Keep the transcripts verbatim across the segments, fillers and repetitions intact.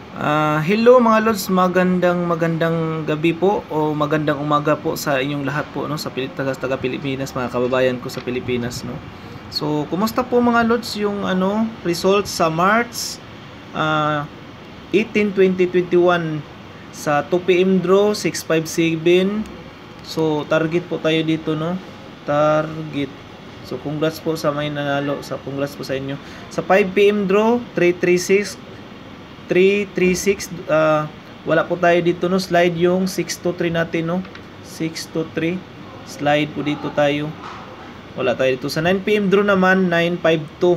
Ah, hello mga lods, magandang magandang gabi po o magandang umaga po sa inyong lahat po no sa Pili- taga, taga Pilipinas, mga kababayan ko sa Pilipinas no. So, kumusta po mga lods yung ano results sa March ah, eighteen, twenty twenty-one sa two p m draw six five seven. So, target po tayo dito no. Target. So, congrats po sa may nanalo. Sa congrats po sa inyo. Sa five p m draw three three six three three six, uh, wala po tayo dito no, slide yung six to three natin no, six to three slide po dito tayo, wala tayo dito. Sa nine p m draw naman nine five two.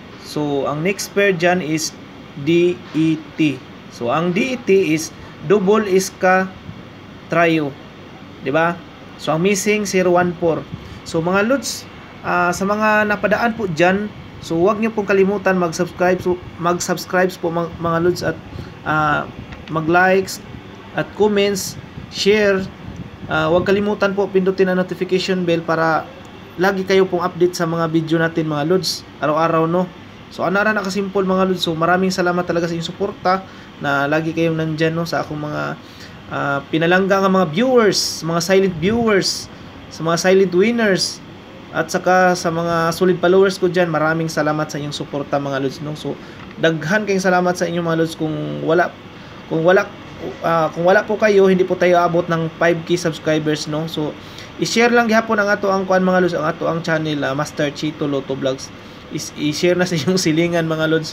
So ang next pair dyan is D E T. So ang D E T is double iska trio, di ba? So ang missing zero one four. So mga lods, uh, sa mga napadaan po dyan, so huwag niyo pong kalimutan mag-subscribe, so mag-subscribe po mga, mga lods, at uh, mag-likes at comments, share. Uh, huwag kalimutan po pindutin ang notification bell para lagi kayo pong update sa mga video natin mga lods, araw-araw no. So ano na nakasimple mga lods. So maraming salamat talaga sa inyong suporta na lagi kayong nandyan no, sa akong mga uh, pinalangga ng mga viewers, mga silent viewers, sa mga silent winners, at saka sa mga solid followers ko dyan. Maraming salamat sa inyong suporta mga lods no. So daghan kayong salamat sa inyong mga lods. Kung wala kung wala uh, kung wala po kayo, hindi po tayo abot ng five K subscribers no. So i-share lang gihapon ang ato ang kuan mga lods, ang ato ang channel, uh, Master Chito Lotto Vlogs. I-share na sa inyong silingan mga lods.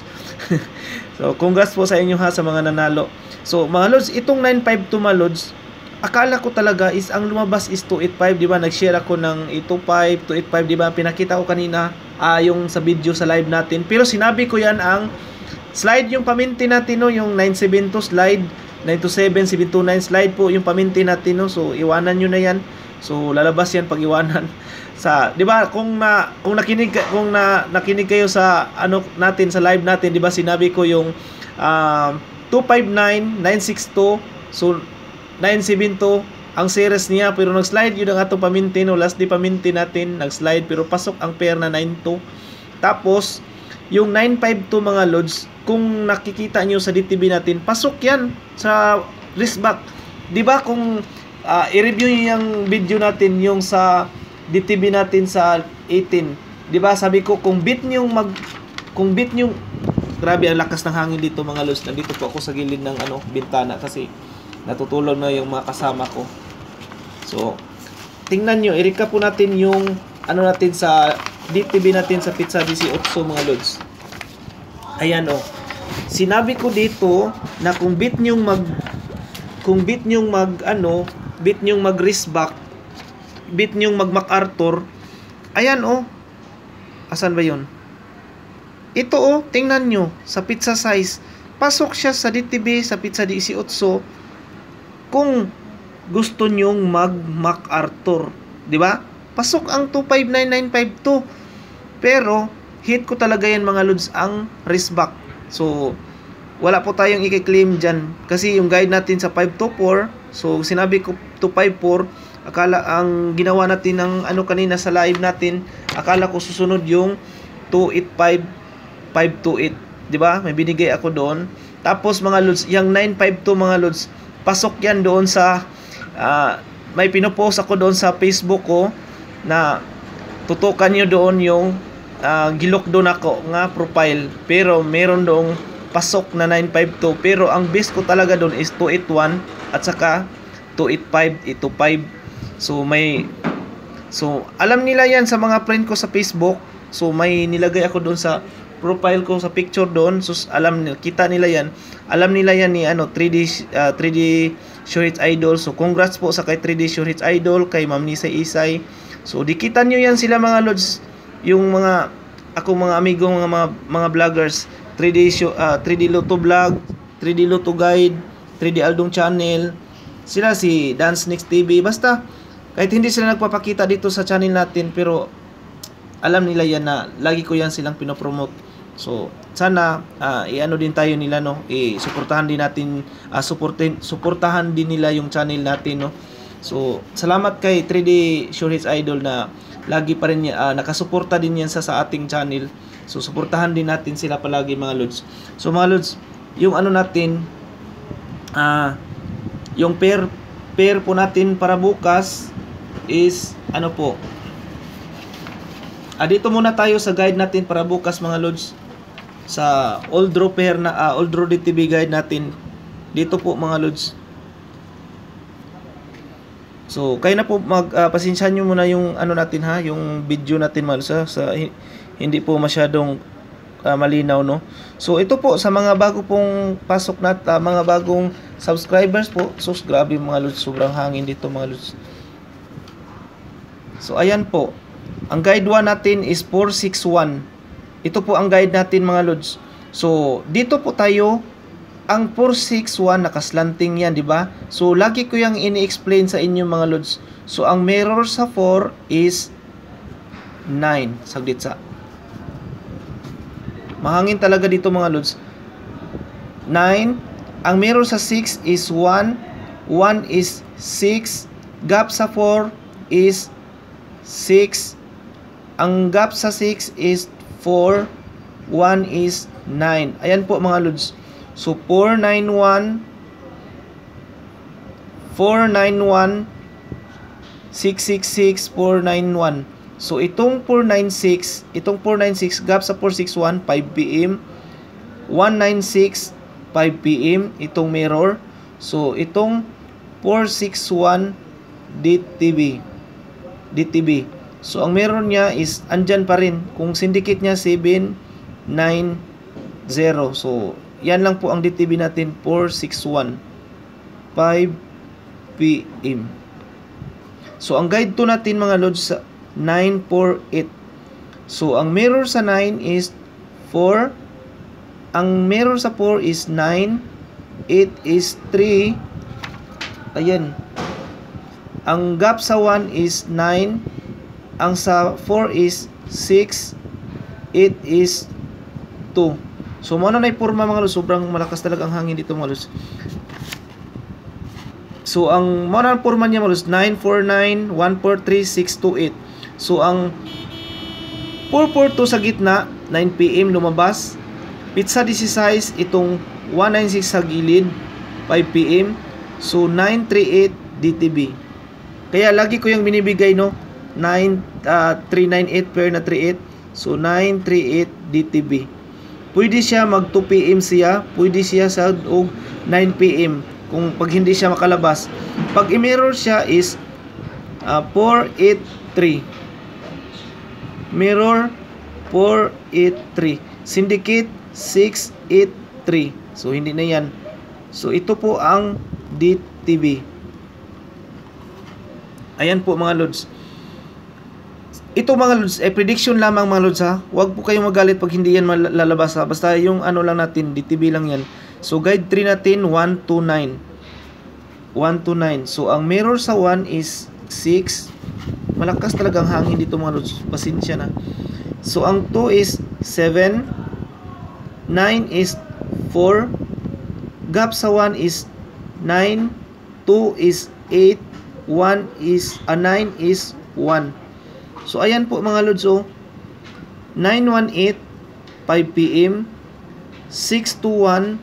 So congrats po sa inyo ha sa mga nanalo. So mga lods, itong nine five two mga lods, akala ko talaga is ang lumabas is two eighty-five, di ba? Nag-share ako ng eight twenty-five, two eighty-five, di ba? Pinakita ko kanina uh, yung sa video sa live natin. Pero sinabi ko yan ang slide yung paminti natin no, yung nine seven two slide, nine two seven, seven two nine slide po yung paminti natin no. So iwanan niyo na yan. So lalabas yan pag iwanan sa, di ba? Kung na kung nakinig kung na nakinig kayo sa ano natin sa live natin, di ba? Sinabi ko yung uh, two five nine, nine six two, so nine seven two ang series niya, pero nag-slide yun ang atong paminti no, last di paminti natin nag-slide, pero pasok ang pair na nine two. Tapos yung nine five two mga lods, kung nakikita nyo sa D T V natin, pasok yan sa wristback, di ba? Kung uh, i-review nyo yung video natin yung sa D T V natin sa eighteen, di ba? Sabi ko kung beat nyo mag kung beat nyo, grabe ang lakas ng hangin dito mga lods. Nandito po ako sa gilid ng ano bintana kasi natutulog na yung mga kasama ko. So, tingnan nyo, i-recap po natin yung ano natin sa D T V natin sa Pizza eighteen mga lods. Ayan o. Oh. Sinabi ko dito na kung beat nyong mag kung beat nyong mag ano, beat nyong mag wristback, beat nyong mag MacArthur. Ayan o. Oh. Asan ba yun? Ito o, oh, tingnan nyo sa pizza size. Pasok siya sa D T V sa Pizza eighteen. Kung gusto nyong mag MacArthur, di ba? Pasok ang two five nine, nine five two. Pero hit ko talaga yan mga lods ang wristback. So wala po tayong i-claim dyan kasi yung guide natin sa five two four. So sinabi ko two five four, akala ang ginawa natin ng ano kanina sa live natin, akala ko susunod yung two eighty-five, five two eight, di ba? May binigay ako doon. Tapos mga lods, yung nine five two mga lods, pasok yan doon sa uh, may pinopost ako doon sa Facebook ko na tutukan nyo doon yung uh, gilok doon ako nga profile, pero meron doong pasok na nine five two, pero ang base ko talaga doon is two eighty-one at saka two eighty-five, eight twenty-five. So may so alam nila yan sa mga friend ko sa Facebook. So may nilagay ako doon sa profile ko sa picture doon. So alam nila, kita nila yan. Alam nila yan ni ano three D uh, three D Sure Hits Idol. So congrats po sa kay three D Sure Hits Idol, kay Ma'am Nisay Isay. So dikitan niyo yan sila mga lods, yung mga ako mga amigo mga mga, mga vloggers, three D show, uh, three D Lotto Vlog, three D Lotto Guide, three D Aldong Channel. Sila si Dance Next T V. Basta kahit hindi sila nagpapakita dito sa channel natin, pero alam nila yan na lagi ko yan silang pinopromote. So sana uh, i-ano din tayo nila no, i-suportahan din natin, uh, suportin, suportahan din nila yung channel natin no. So salamat kay three D Sure Hits Idol na lagi pa rin uh, nakasuporta din yan sa, sa ating channel. So suportahan din natin sila palagi mga lods. So mga lods, yung ano natin, ah yung pair pair po natin para bukas is ano po, ah, dito muna tayo sa guide natin para bukas mga lods, sa old draw pair na ah, old draw D T B guide natin dito po mga lods. So kayo na po mag uh, pasensyahan nyo muna yung ano natin ha, yung video natin mga lods ha, sa hindi po masyadong uh, malinaw no. So ito po sa mga bago pong pasok na uh, mga bagong subscribers po. So grabe mga lods, sobrang hangin dito mga lods. So ayan po, ang guide one natin is four six one. Ito po ang guide natin mga lods. So dito po tayo, ang four six one nakaslanting yan, di ba? So lagi ko yang ini-explain sa inyo mga lods. So ang mirror sa four is nine. Saglit sa. Mahangin talaga dito mga lods. nine. Ang mirror sa six is one. one is six. Gap sa four is six. Ang gap sa six is four. one is nine. Ayan po mga lods. So four nine one, four nine one, six six six, four nine one. So itong four nine six, itong four nine six gap sa four six one, five P M. one nine six, five P M itong mirror. So itong four six one D T B. D T B. So ang mirror niya is andyan pa rin. Kung syndicate niya seven nine zero. So yan lang po ang D T B natin, four six one, five P M. So ang guide two natin mga lods sa nine four eight. So ang mirror sa nine is four. Ang mirror sa four is nine. eight is three. Ayan. Ang gap sa one is nine. Ang sa four is six. eight is two. So mo na na ipurma mga lods, sobrang malakas talaga ang hangin dito mga lods. So ang mo na purma niya mga lods, nine four nine, one four three, six two eight. So ang four four two sa gitna, nine P M lumabas. Pizza sixteen itong one nine six sa gilid, five P M. So nine three eight D T B. Kaya lagi ko yung binibigay no, nine three nine eight pair na three eight. So nine three eight D T B. Pwede siya mag two P M siya, pwede siya sa og nine P M kung pag hindi siya makalabas. Pag i-mirror siya is uh, four eight three. Mirror four eight three. Syndicate six eight three. So hindi na yan. So ito po ang D T B. Ayan po mga lods. Ito mga lods, eh, prediction lamang mga lods ha. Huwag po kayong magalit pag hindi yan lalabas ha. Basta yung ano lang natin, D T B lang yan. So guide three natin, one two nine. one two nine. So ang mirror sa one is six. Malakas talagang hangin dito mga lods. Pasensya na. So ang two is seven. nine is four. Gap sa one is nine. two is eight. one is, a uh, nine is one. So ayan po mga lods oh. nine one eight, five P M. six two one,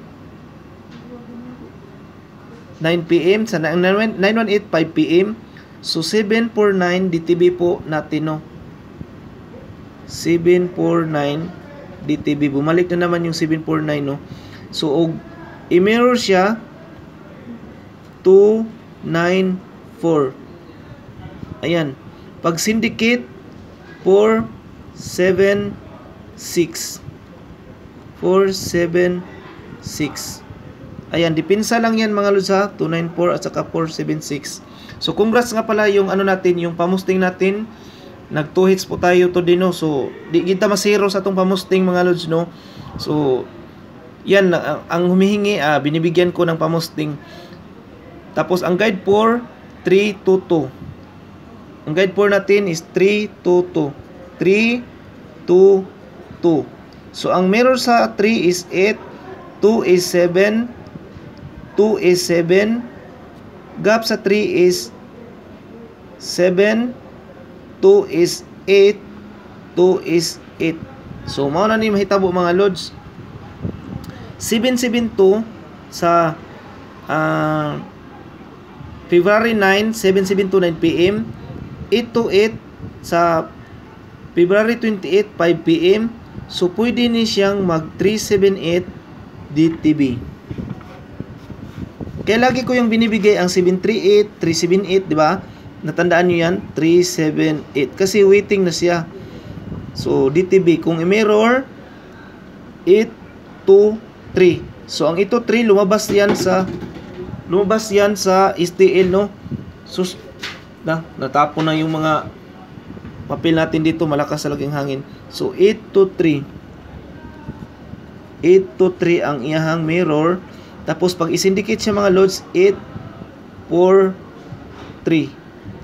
nine P M. Sa nine one eight, five P M. So seven four nine D T B po natin no. seven four nine D T B. Bumalik na naman yung seven four nine no. So og i-mirror siya two nine four. Ayan. Pag syndicate four seven six. four seven six. Ayan, dipinsa lang yan mga lods ha. two nine four at saka four seven six. So congrats nga pala yung ano natin, yung pamusting natin. Nag two hits po tayo to din no. So di kita masiro sa atong pamusting mga lods no. So yan ang, ang humihingi, ah, binibigyan ko ng pamusting. Tapos ang guide four, three two two. Ang guide four natin is three two two. three two two. So ang mirror sa three is eight, two is seven, two is seven. Gap sa three is seven, two is eight, two is eight. So mao na ni mahitabo mga lods. seven seven two sa uh, February nine, seven seven to nine p m eight to eight sa February twenty-eight, five p m So pwede ni siyang mag three seventy-eight D T B. Kaya lagi ko yung binibigay ang seven thirty-eight, three seventy-eight, di ba? Natandaan niyo yan, three seventy-eight kasi waiting na siya. So D T B kung i-mirror eight two three. So ang eight two three lumabas yan sa lumabas yan sa S T L, no? Sus na natapon na yung mga papel natin dito, malakas talaga yung hangin. So eight two three eight two three ang iyahang mirror. Tapos pag isindicate siya mga loads, eight four three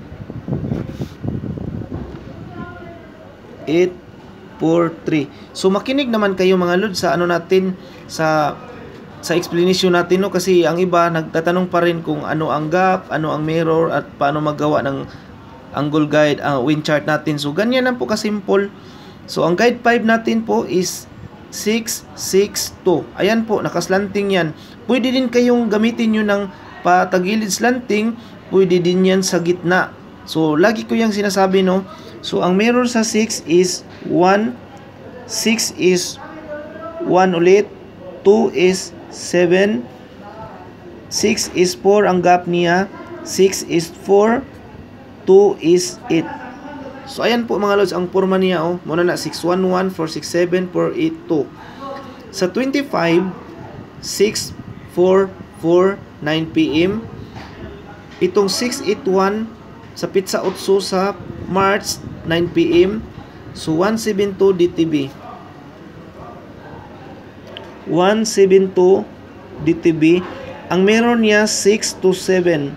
eight four three. So makinig naman kayo mga loads sa ano natin, sa sa explanation natin, no, kasi ang iba nagtatanong pa rin kung ano ang gap, ano ang mirror, at paano magawa ng angle guide, ang uh, wind chart natin. So ganyan lang po kasimple. So ang guide five natin po is six six two. Ayan po, nakaslanting yan. Pwede din kayong gamitin nyo ng patagilid slanting, pwede din yan sa gitna. So lagi ko yung sinasabi, no. So ang mirror sa six is one, six is one ulit, two is seven, six is four ang gap niya, six is four, two is eight. So ayan po mga lods ang forma niya, oh. Muna na six one one, four six seven, four eight two. Sa twenty-five, six four four, nine p m Itong six eight one sa Pizza Otso sa March, nine p m So one seventy-two D T B. one seventy-two D T B. Ang meron niya six to seven.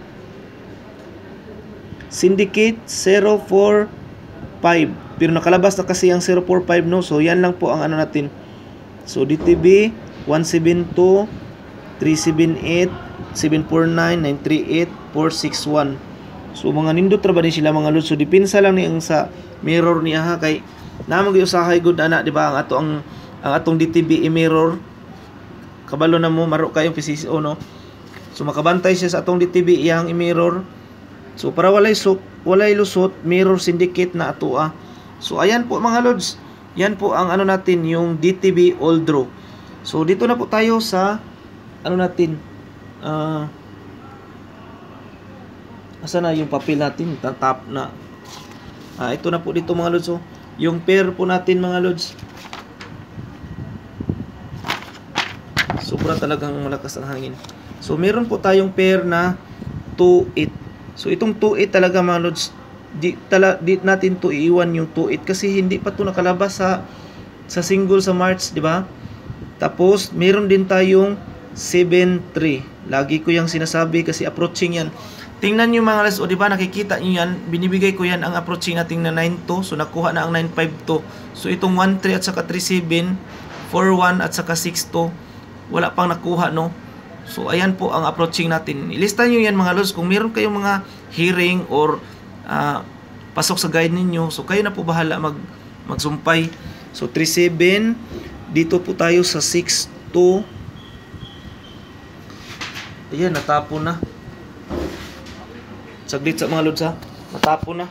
Syndicate zero four five. Pero nakalabas na kasi ang zero four five, no. So yan lang po ang ano natin. So D T B one seventy-two, three seventy-eight, seven forty-nine, nine thirty-eight, four sixty-one. So mga nindot ra ba din sila mga lods. So dipinsa lang ni ang sa mirror niya, ha, kay namang giusahay gud ana, di ba, ang ato ang ang atong D T B i-mirror. Kabalo na mo maro kayong P C C O, no. So makabantay siya sa atong D T B iyang i-mirror. So para walay lusot, walay lusot, mirror syndicate na ato, ah. So ayan po mga lods. Yan po ang ano natin, yung D T B all draw. So dito na po tayo sa ano natin. Ah uh, asa na yung papel natin? Tatap na. Ah, ito na po dito mga lods, oh. Yung pair po natin mga lods. Sobra talagang malakas ang hangin. So meron po tayong pair na two eight. So itong two eight talaga mga lods, di, tala, di natin to iiwan yung two eight kasi hindi pa to nakalabas sa sa single sa March, di ba? Tapos meron din tayong seven three. Lagi ko yung sinasabi kasi approaching yan. Tingnan nyo mga lods, o di ba nakikita nyo yan, binibigay ko yan ang approaching natin na nine two. So nakuha na ang nine five two. So itong one three at saka three seven, four one at saka six two, wala pang nakuha, no. So ayan po ang approaching natin. Ilista nyo yan mga lods kung meron kayong mga hearing or uh, pasok sa guide ninyo. So kayo na po bahala mag magsumpay. So three seven, dito po tayo sa six two. Ayan, natapon na. Saglit sa mga lods, ha. Natapon na.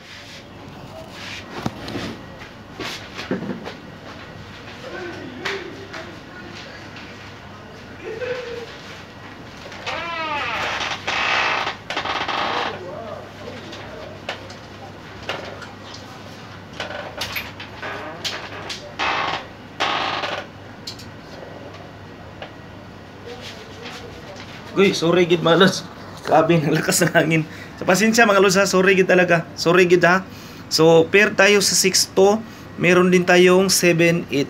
Uy, sorry gid mga lods. Grabe, ang lakas ng hangin. So pasensya mga lods, ha. Sorry gid talaga. Sorry gid, ha. So pair tayo sa six two. Meron din tayong seven eight.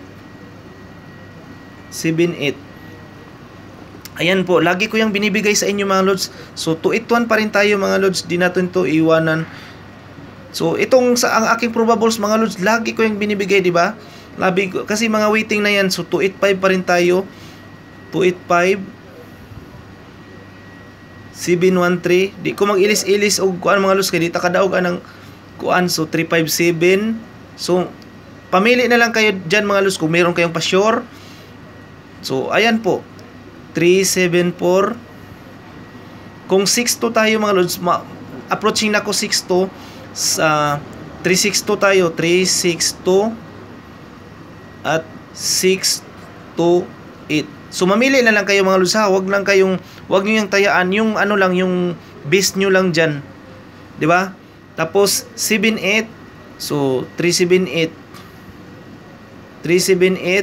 seven eight. Ayan po, lagi ko yung binibigay sa inyo mga lods. So two eight one pa rin tayo mga lods. Di natin to iwanan. So itong sa ang aking probables mga lods, lagi ko yung binibigay, di ba? Labi ko kasi mga waiting na yan. So two eight five pa rin tayo. two eight five, seven one three. Di ko mag-ilis-ilis og kuan mga lods kay di ta kadaog anang kuan. So three five seven. So pamili na lang kayo diyan mga lods kung meron kayong pa-sure. So ayan po. three seven four, kung six two tayo mga lods, ma- approaching na ko six two, sa three six two tayo, three six two at six two eight. So mamili na lang kayo mga lods ha, wag lang kayong, wag niyo yung tayaan, yung ano lang, yung base nyo lang dyan, di ba? Tapos seven eight, so three seven eight, three seven eight,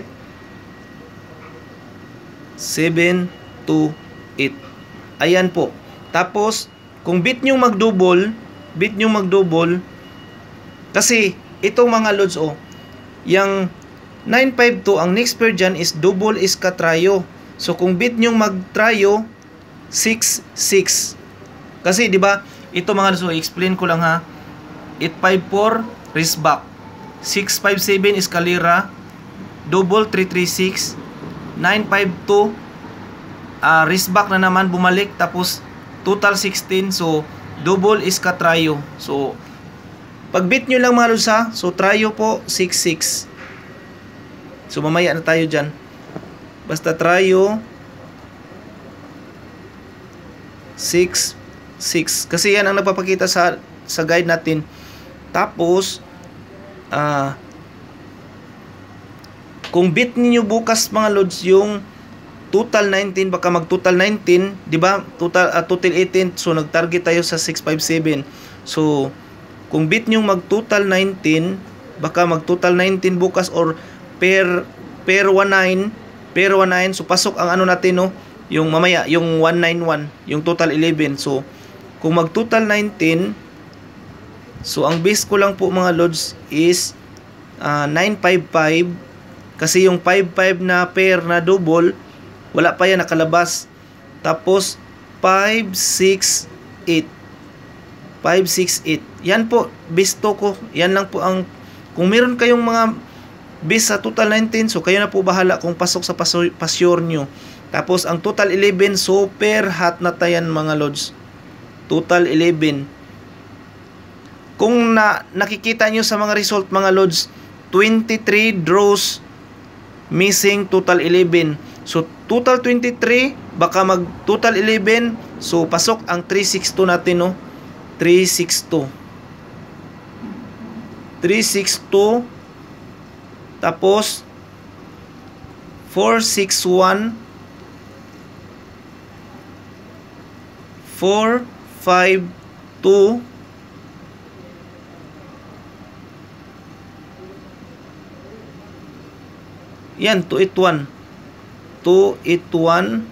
seven two eight. Ayan po. Tapos kung bit nyo mag-double, bit nyo mag-double, kasi ito mga lods, oh, yung nine five two, ang next pair dyan is double is katrayo. So kung bit nyo mag-trayo, six six. Kasi di ba ito mga lods, oh, explain ko lang ha. eight five four wrist back, six five seven is kalira, double three three six, nine five two uh, wrist back na naman bumalik, tapos total sixteen. So double is katrayo. So pag bit nyo lang mga lods ha, so trayo po six six. So mamaya na tayo dyan, basta trayo six six, kasi yan ang nagpapakita sa sa guide natin. Tapos ah uh, kung bit niyo bukas mga lods yung total nineteen, baka mag total nineteen, di ba? Total uh, total eighteen, so nag-target tayo sa six five seven. So kung bit niyo mag total nineteen, baka mag total nineteen bukas, or per per nineteen, per nineteen, so pasok ang ano natin, no, yung mamaya yung one ninety-one, yung total eleven. So kung mag total nineteen, so ang base ko lang po mga lods is uh, nine five five, kasi yung five five na pair na double wala pa yan nakalabas. Tapos five six eight, five six eight, yan po base to ko. Yan lang po ang, kung meron kayong mga base sa total nineteen, so kayo na po bahala kung pasok sa pasyor nyo. Tapos ang total eleven, super hot na tayan mga lods, total eleven. Kung na, nakikita nyo sa mga result mga lods, twenty-three draws missing, total eleven. So total twenty-three, baka mag total eleven, so pasok ang three six two natin, no, three six two, three six two. Tapos four six one, four five two, yan, two eight one, two eight one,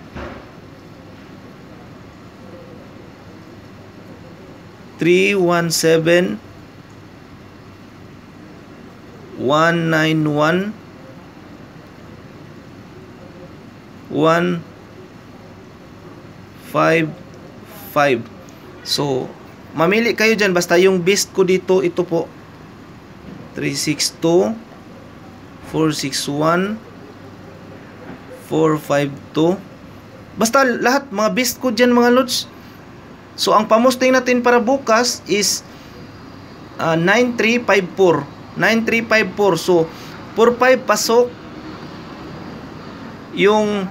three one seven, one nine one, one five five. So mamili kayo dyan, basta yung best ko dito, ito po, three six two, four six one, four five two. Basta lahat mga best ko dyan mga lods. So ang pamusting natin para bukas is uh, nine three five four, nine three five four. So four five pasok, yung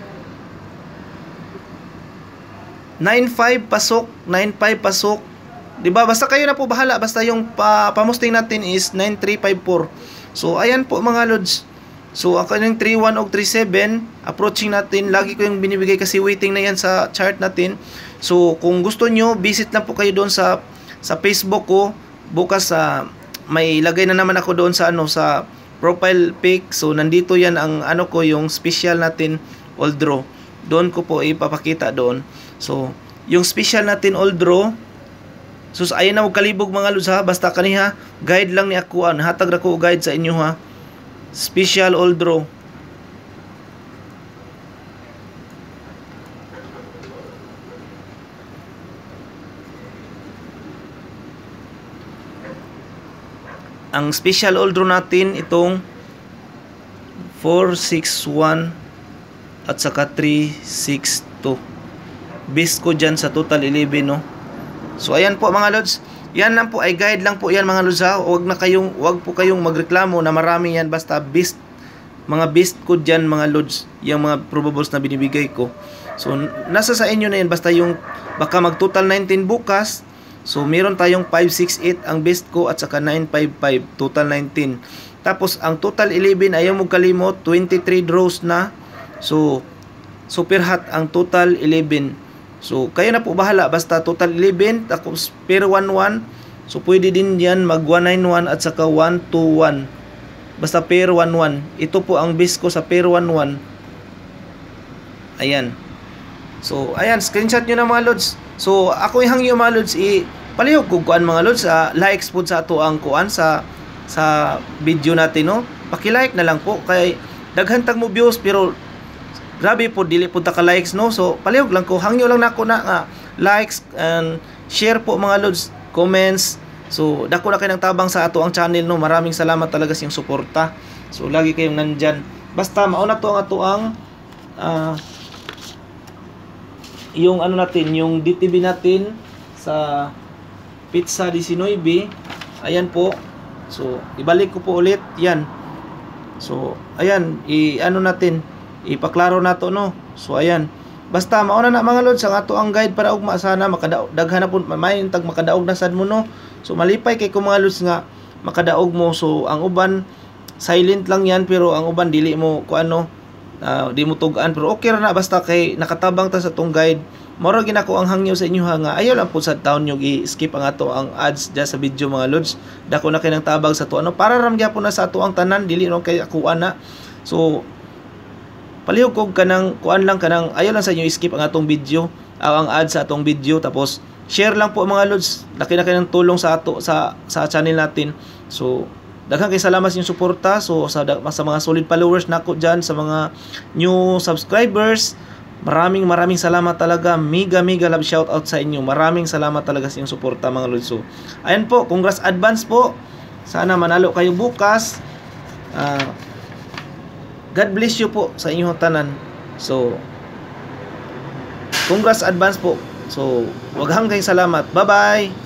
nine five pasok, nine five pasok, di ba? Basta kayo na po bahala, basta yung pa, pamusting natin is nine three five four. So ayan po mga lods. So ako yung three one o three seven approaching natin, lagi ko yung binibigay kasi waiting na yan sa chart natin. So kung gusto nyo, visit lang po kayo doon sa sa Facebook ko. Bukas sa uh, may lagay na naman ako doon sa ano, sa profile pic. So nandito yan ang ano ko, yung special natin all draw. Doon ko po ipapakita doon. So yung special natin all draw, so ayan na, huwag kalibog mga lods ha. Basta kaniha guide lang ni ako, an hatag na ko guide sa inyo ha. Special all draw. Ang special all draw natin itong four six one at saka three six two. Base ko dyan sa total eleven, no. So ayan po mga lods. Yan lang po, ay guide lang po yan mga lods ha. Huwag na kayong, huwag po kayong magreklamo na marami yan, basta base mga best ko dyan mga lods, yung mga probables na binibigay ko. So nasa sa inyo na yan, basta yung baka mag total nineteen bukas. So meron tayong five six eight ang best ko at saka nine five five, total nineteen. Tapos ang total eleven, ayaw mo kalimot, twenty-three draws na. So super hot ang total eleven. So kayo na po bahala, basta total eleven tapos pair one one. So pwede din yan mag one nine one at saka one two one. Basta pair one one. Ito po ang best ko sa pair one one. Ayan. So ayan, screenshot nyo na mga lods. So ako ihang yung mga lods, i palihog ko kuan mga lods, uh, likes po sa ato ang kuan sa sa video natin, no. Paki-like na lang po kay daghan tag mo views pero grabe po dili po ta ka likes, no. So palihog lang ko, hangyo lang nako na uh, likes and share po mga lods, comments. So dako na kay ng tabang sa ato ang channel, no. Maraming salamat talaga sa iyong suporta. So lagi kayong nandyan. Basta mauna to ang ato ang uh, yung ano natin, yung D T V natin sa Pizza nineteen. Ayan po. So ibalik ko po ulit yan. So ayan, i ano natin, ipaklaro nato, no. So ayan, basta mauna na mga lods ang ato ang guide para ugma sana makadaog daghan na po may tag makadaog na sad mo, no. So malipay kay ko mga lods nga makadaog mo. So ang uban silent lang yan pero ang uban dili mo ko ano, uh, di mo tugaan pero okay ra na basta kay nakatabang ta sa tong guide. Moro ginako ang hangyo sa inyo ha nga ayaw lang po sa taon nyo i-skip ang ato ang ads dyan sa video mga lods. Dako na kay ng tabang sa to ano para ram gyapon na sa ato ang tanan, dili no kay akuan na. So palihog kog kanang kuan lang kanang ayaw lang sa inyo i-skip ang atong video, uh, ang ads sa atong video. Tapos share lang po mga lods, laki na kay ng tulong sa ato sa sa channel natin. So daghang kay salamat sa inyong suporta. So sa, sa mga solid followers nako dyan, sa mga new subscribers, maraming maraming salamat talaga. Mega mega love shout out sa inyo. Maraming salamat talaga sa inyong suporta mga lods. So ayan po, congrats advance po. Sana manalo kayo bukas. uh, God bless you po sa inyong tanan. So congrats advance po. So waghang kayong salamat. Bye bye.